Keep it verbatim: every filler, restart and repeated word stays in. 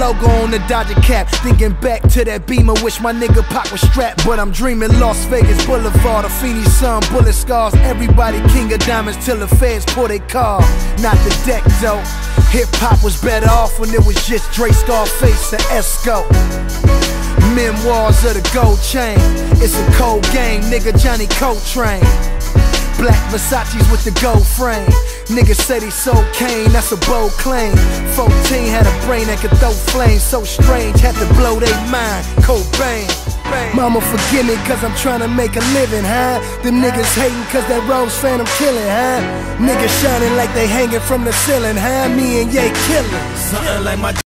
logo on the Dodger cap. Thinking back to that Beamer, wish my nigga Pac was strapped. But I'm dreaming Las Vegas Boulevard, a Phoenix sun, bullet scars. Everybody king of diamonds till the feds pour their car. Not the deck though. Hip hop was better off when it was just Dre, Scarface, and Esco. Memoirs of the gold chain. It's a cold game, nigga. Johnny Coltrane. Black Versace's with the gold frame. Niggas said he sold cane, that's a bold claim. Fourteen had a brain that could throw flames. So strange, had to blow they mind. Cobain. Mama forgive me cause I'm trying to make a living, huh? Them niggas hating cause that Rose Phantom killing, huh? Niggas shining like they hanging from the ceiling, huh? Me and Ye killing. Something like my